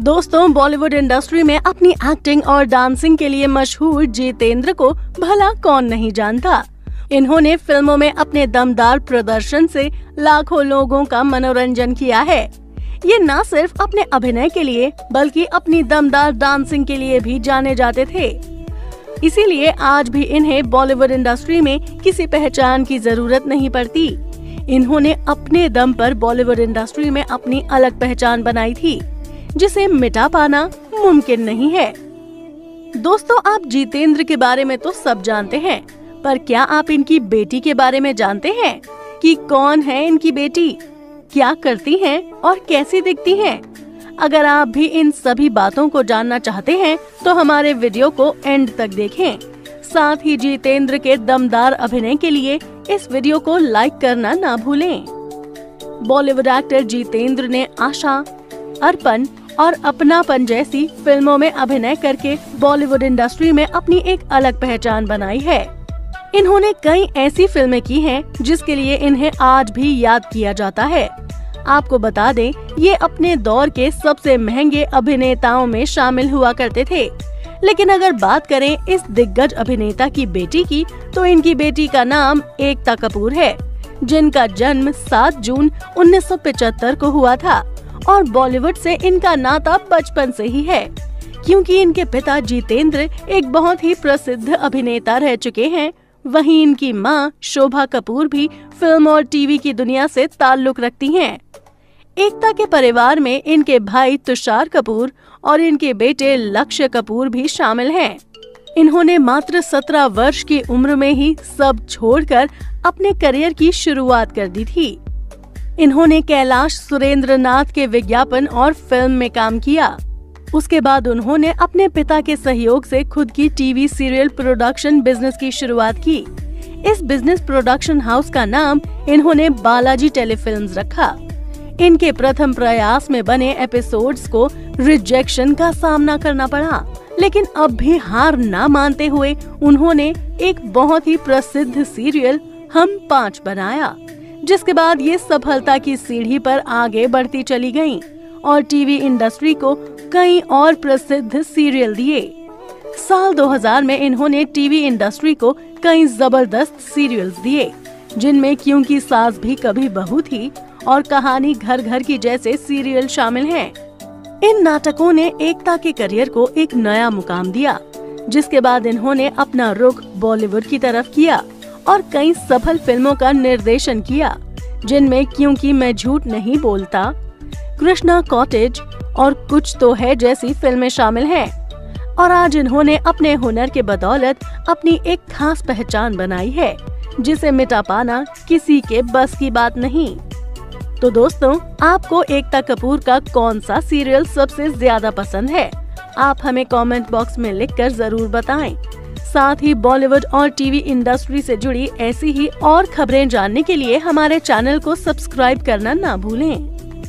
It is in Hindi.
दोस्तों, बॉलीवुड इंडस्ट्री में अपनी एक्टिंग और डांसिंग के लिए मशहूर जितेंद्र को भला कौन नहीं जानता। इन्होंने फिल्मों में अपने दमदार प्रदर्शन से लाखों लोगों का मनोरंजन किया है। ये न सिर्फ अपने अभिनय के लिए बल्कि अपनी दमदार डांसिंग के लिए भी जाने जाते थे। इसीलिए आज भी इन्हें बॉलीवुड इंडस्ट्री में किसी पहचान की जरूरत नहीं पड़ती। इन्होंने अपने दम पर बॉलीवुड इंडस्ट्री में अपनी अलग पहचान बनाई थी, जिसे मिटा पाना मुमकिन नहीं है। दोस्तों, आप जितेंद्र के बारे में तो सब जानते हैं, पर क्या आप इनकी बेटी के बारे में जानते हैं कि कौन है इनकी बेटी, क्या करती हैं और कैसी दिखती हैं? अगर आप भी इन सभी बातों को जानना चाहते हैं तो हमारे वीडियो को एंड तक देखें। साथ ही जितेंद्र के दमदार अभिनय के लिए इस वीडियो को लाइक करना ना भूलें। बॉलीवुड एक्टर जितेंद्र ने आशा, अर्पण और अपनापन जैसी फिल्मों में अभिनय करके बॉलीवुड इंडस्ट्री में अपनी एक अलग पहचान बनाई है। इन्होंने कई ऐसी फिल्में की हैं जिसके लिए इन्हें आज भी याद किया जाता है। आपको बता दें, ये अपने दौर के सबसे महंगे अभिनेताओं में शामिल हुआ करते थे। लेकिन अगर बात करें इस दिग्गज अभिनेता की बेटी की, तो इनकी बेटी का नाम एकता कपूर है, जिनका जन्म 7 जून 1975 को हुआ था और बॉलीवुड से इनका नाता बचपन से ही है, क्योंकि इनके पिता जितेंद्र एक बहुत ही प्रसिद्ध अभिनेता रह चुके हैं। वहीं इनकी मां शोभा कपूर भी फिल्म और टीवी की दुनिया से ताल्लुक रखती हैं। एकता के परिवार में इनके भाई तुषार कपूर और इनके बेटे लक्ष्य कपूर भी शामिल हैं। इन्होंने मात्र 17 वर्ष की उम्र में ही सब छोड़कर अपने करियर की शुरुआत कर दी थी। इन्होंने कैलाश सुरेंद्रनाथ के विज्ञापन और फिल्म में काम किया। उसके बाद उन्होंने अपने पिता के सहयोग से खुद की टीवी सीरियल प्रोडक्शन बिजनेस की शुरुआत की। इस बिजनेस प्रोडक्शन हाउस का नाम इन्होंने बालाजी टेलीफिल्म्स रखा। इनके प्रथम प्रयास में बने एपिसोड्स को रिजेक्शन का सामना करना पड़ा, लेकिन अब भी हार ना मानते हुए उन्होंने एक बहुत ही प्रसिद्ध सीरियल हम 5 बनाया, जिसके बाद ये सफलता की सीढ़ी पर आगे बढ़ती चली गयीं और टीवी इंडस्ट्री को कई और प्रसिद्ध सीरियल दिए। साल 2000 में इन्होंने टीवी इंडस्ट्री को कई जबरदस्त सीरियल्स दिए, जिनमें क्योंकि सास भी कभी बहू थी और कहानी घर घर की जैसे सीरियल शामिल हैं। इन नाटकों ने एकता के करियर को एक नया मुकाम दिया, जिसके बाद इन्होंने अपना रुख बॉलीवुड की तरफ किया और कई सफल फिल्मों का निर्देशन किया, जिनमें क्योंकि मैं झूठ नहीं बोलता, कृष्णा कॉटेज और कुछ तो है जैसी फिल्में शामिल हैं। और आज इन्होंने अपने हुनर के बदौलत अपनी एक खास पहचान बनाई है, जिसे मिटा पाना किसी के बस की बात नहीं। तो दोस्तों, आपको एकता कपूर का कौन सा सीरियल सबसे ज्यादा पसंद है? आप हमें कमेंट बॉक्स में लिखकर जरूर बताएं। साथ ही बॉलीवुड और टीवी इंडस्ट्री से जुड़ी ऐसी ही और खबरें जानने के लिए हमारे चैनल को सब्सक्राइब करना ना भूलें।